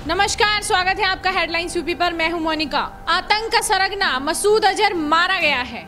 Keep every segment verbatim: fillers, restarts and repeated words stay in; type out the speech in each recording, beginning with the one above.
नमस्कार, स्वागत है आपका हेडलाइंस यूपी पर। मैं हूं मोनिका। आतंक का सरगना मसूद अजहर मारा गया है।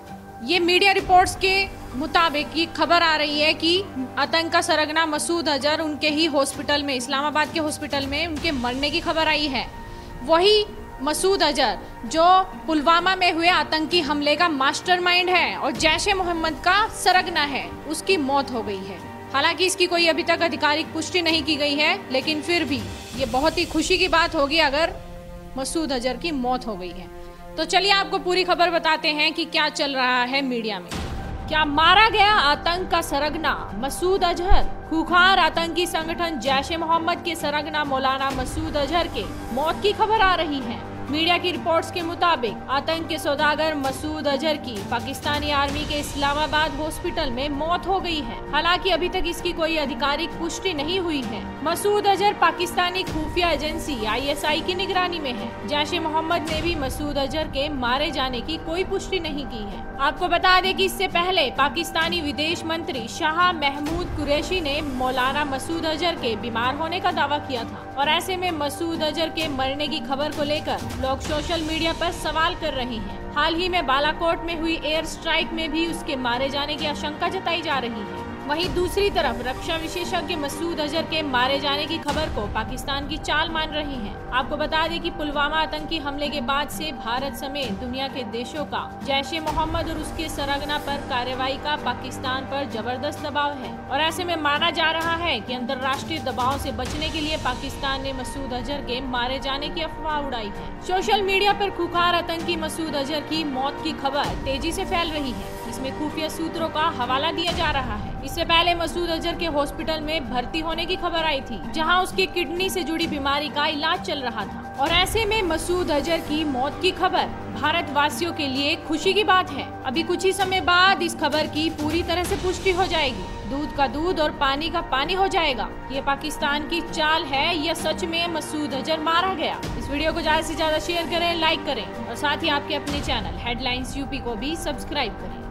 ये मीडिया रिपोर्ट्स के मुताबिक ये खबर आ रही है कि आतंक का सरगना मसूद अजहर उनके ही हॉस्पिटल में, इस्लामाबाद के हॉस्पिटल में उनके मरने की खबर आई है। वही मसूद अजहर जो पुलवामा में हुए आतंकी हमले का मास्टरमाइंड है और जैश ए मोहम्मद का सरगना है, उसकी मौत हो गई है। हालांकि इसकी कोई अभी तक आधिकारिक पुष्टि नहीं की गई है, लेकिन फिर भी ये बहुत ही खुशी की बात होगी अगर मसूद अजहर की मौत हो गई है। तो चलिए आपको पूरी खबर बताते हैं कि क्या चल रहा है मीडिया में। क्या मारा गया आतंक का सरगना मसूद अजहर? खूंखार आतंकी संगठन जैश ए मोहम्मद के सरगना मौलाना मसूद अजहर के मौत की खबर आ रही है। मीडिया की रिपोर्ट्स के मुताबिक आतंक के सौदागर मसूद अजहर की पाकिस्तानी आर्मी के इस्लामाबाद हॉस्पिटल में मौत हो गई है। हालांकि अभी तक इसकी कोई आधिकारिक पुष्टि नहीं हुई है। मसूद अजहर पाकिस्तानी खुफिया एजेंसी आई एस आई की निगरानी में है। जैश ए मोहम्मद ने भी मसूद अजहर के मारे जाने की कोई पुष्टि नहीं की है। आपको बता दें कि इससे पहले पाकिस्तानी विदेश मंत्री शाह महमूद कुरैशी ने मौलाना मसूद अजहर के बीमार होने का दावा किया था और ऐसे में मसूद अजहर के मरने की खबर को लेकर लोग सोशल मीडिया पर सवाल कर रहे हैं। हाल ही में बालाकोट में हुई एयर स्ट्राइक में भी उसके मारे जाने की आशंका जताई जा रही है। वहीं दूसरी तरफ रक्षा विशेषज्ञ मसूद अजहर के मारे जाने की खबर को पाकिस्तान की चाल मान रही हैं। आपको बता दें कि पुलवामा आतंकी हमले के बाद से भारत समेत दुनिया के देशों का जैश ए मोहम्मद और उसके सरगना पर कार्रवाई का पाकिस्तान पर जबरदस्त दबाव है और ऐसे में माना जा रहा है कि अंतर्राष्ट्रीय दबाव से बचने के लिए पाकिस्तान ने मसूद अजहर के मारे जाने की अफवाह उड़ाई है। सोशल मीडिया पर खूंखार आतंकी मसूद अजहर की मौत की खबर तेजी से फैल रही है। इसमें खुफिया सूत्रों का हवाला दिया जा रहा है। इससे पहले मसूद अजहर के हॉस्पिटल में भर्ती होने की खबर आई थी, जहां उसकी किडनी से जुड़ी बीमारी का इलाज चल रहा था और ऐसे में मसूद अजहर की मौत की खबर भारतवासियों के लिए खुशी की बात है। अभी कुछ ही समय बाद इस खबर की पूरी तरह से पुष्टि हो जाएगी। दूध का दूध और पानी का पानी हो जाएगा। ये पाकिस्तान की चाल है या सच में मसूद अजहर मारा गया? इस वीडियो को ज्यादा से ज्यादा शेयर करें, लाइक करें और साथ ही आपके अपने चैनल हेडलाइंस यूपी को भी सब्सक्राइब करें।